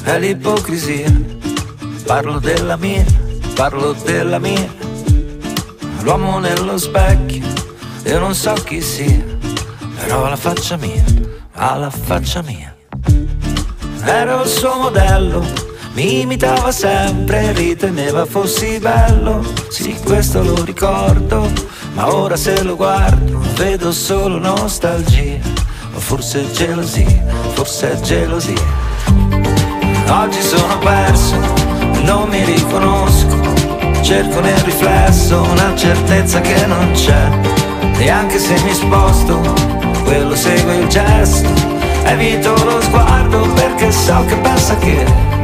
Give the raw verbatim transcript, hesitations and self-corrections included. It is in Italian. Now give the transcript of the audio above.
è l'ipocrisia. Parlo della mia, parlo della mia. L'uomo nello specchio, io non so chi sia, però la faccia mia, ha la faccia mia. Ero il suo modello, mi imitava sempre, riteneva fossi bello. Sì, questo lo ricordo, ma ora se lo guardo vedo solo nostalgia. O forse gelosia, forse è gelosia. Oggi sono perso, non mi riconosco, cerco nel riflesso una certezza che non c'è. E anche se mi sposto, quello segue il gesto. Evito lo sguardo perché so che pensa che